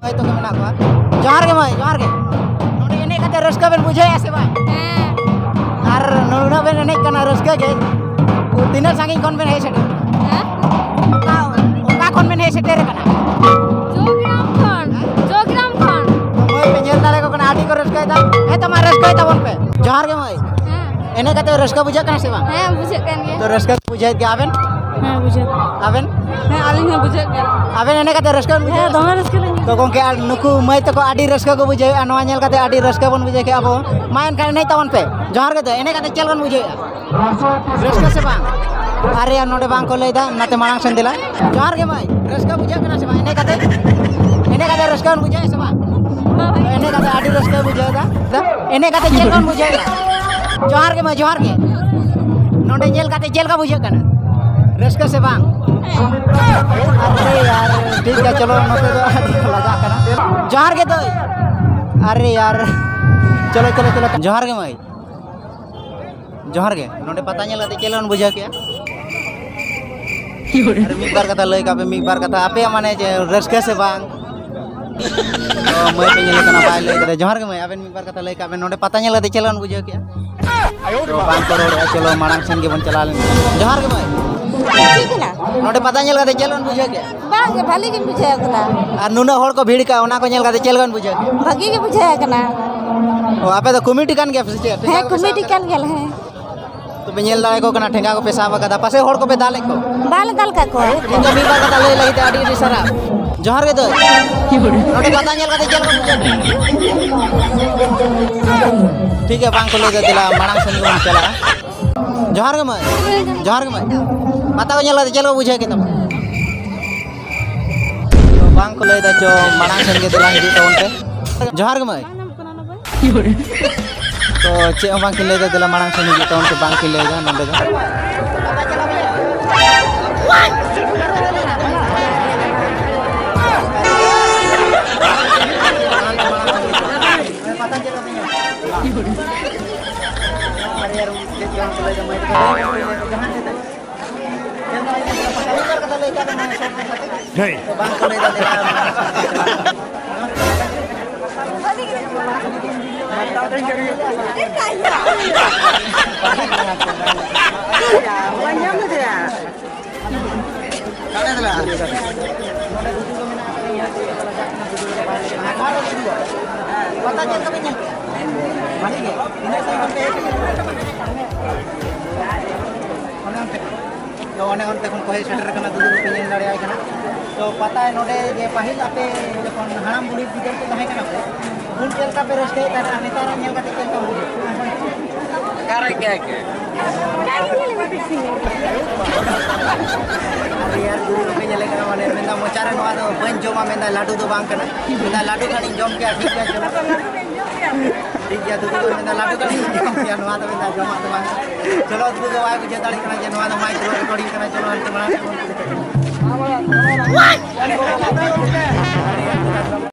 तो केमना को जोहार के माई जोहार के नोडे एने कते रस्का बेन बुझे ऐसे बा आर नोना बेन एने कना रस्का के तीन सांगी कोन बेन हे सेटे ओका कोन बेन हे सेटे रे कना जोग्राम खन मोय पे नेल दाले को कना आडी को रस्का दा ए तमा रस्का ता बन पे जोहार के माई एने कते रस्का बुझे कना से बा हां बुझे कन गे तो रस्का बुझे के आबेन हां बुझे आबेन हां आलिन हां बुझे के आबेन एने कते रस्का बुझे हां दोमे रस्का तो गोंके नुकु माई तको आडी रस्का को बुझे नवा नेल कते आडी रस्का बन बुझे के अब मायन का नहीं तवन पे जोहार के एने कते चल बन बुझे रस्का से बा अरे यार नोडे बांग को लेदा नाते मांग सन दिला जोहार के माई रस्का बुझे कना से बा एने कते रस्का बन बुझे से बा एने कते आडी रस्का बुझे दा एने कते चल बन बुझे जोहार के माई जोहार के नोडे नेल कते चल का बुझे कना रस्का से बांग अरे यार ठीक है चलो नोते तो लगा करा जोहार के तो अरे यार चलो चलो चलो जोहार के माई जोहार के नोटे पता नेल कते चलन बुझा के अरे मी बार कथा लय का पे मी बार कथा आपे माने जे रस्का से बांग तो मैं पे नेल कना बाय लय करे जोहार के माई आबेन मी बार कथा लय का पे नोटे पता नेल कते चलन बुझा के तो बांग करोड़ चलो मांग सन के बन चला ले जोहार के माई ठीक ना नोटे पता नेल कते चलन बुझे के बांग भाली के बुझे कना आ नुना होड़ को भीड़ का ओना को नेल कते चलगन बुझे के भागी के बुझे कना ओ आपे तो कमिटी कान के है कमिटी कान गेल है तो बेनेल दाले को कना ठेंगा को पेशा बका पासे होड़ को पे दाले को दाल का को ठीक है मी बार का लय लगी आडी डी सारा जोहार के तो नोटे पता नेल कते चलगन बुझे ठीक है बांग को ले दिला मांग सन को चला जोहार के माई पता को नेल चलो बुझे के तब तो बांग को ले दा जो मांग सन के दिला हिदी तो उनते जोहार के माई तो चे बांग के ले दा दिला मांग सन हिदी तो उनते बांग के ले दा नंदे दा पता चलो नहीं पता चल कभी नहीं मानी के इने से पे तो ओने ओनते कोन कोहे सेटर कना दुदु पे नेल दाड़े आय कना तो पता है नोडे जे पहिल आपे जखन हाराम बुढ़ी बिदर के तहे कना पे उन चल का पे रस्ते तार नेतार नेल का चल का बुझे करे के अरे यार गुरु पे जले कना माने मेंदा मोचारे नवा दो बन जोमा मेंदा लाडू दो बांग कना मेंदा लाडू खानी जम के ठीक है चलो ठीक है दुदु मेंदा लाडू खानी जम के नवा दो मेंदा जमा दो बांग चलो दुदु आय बुझे दाड़ी कना जे नवा दो माइक रिकॉर्डिंग कना चलो अंत बना